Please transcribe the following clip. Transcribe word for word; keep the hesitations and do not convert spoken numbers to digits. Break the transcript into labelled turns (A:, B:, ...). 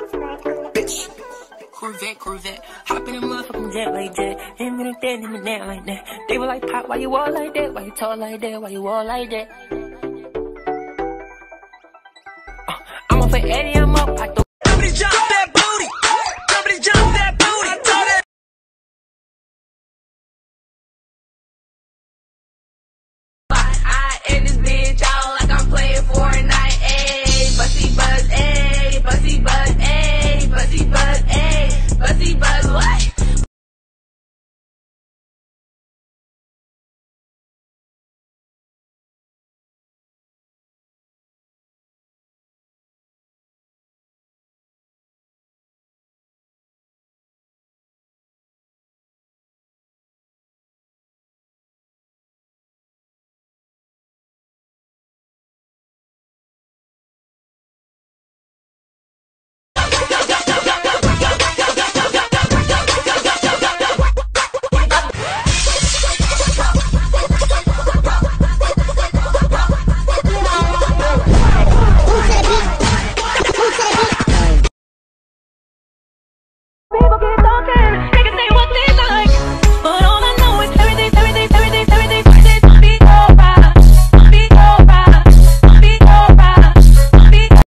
A: Bitch. Corvette, Corvette. Hop in a motherfucking jet like that. Him and that, him and that like that. They were like, Pop, why you all like that? Why you talk like that? Why you all like that? Uh, I'm off for Eddie, I'm up. I throw